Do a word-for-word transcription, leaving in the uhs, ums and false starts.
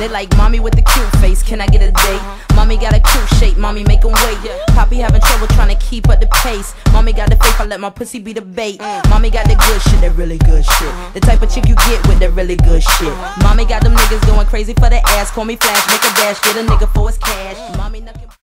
They like mommy with the cute face, can I get a date? Mommy got a cute shape, mommy make 'em wait. Poppy having trouble trying to keep up the pace. Mommy got the faith, I let my pussy be the bait. Mommy got the good shit, that really good shit. The type of chick you get with that really good shit. Mommy got them niggas going crazy for the ass. Call me Flash, make a dash, get a nigga for his cash. Mommy knuckin'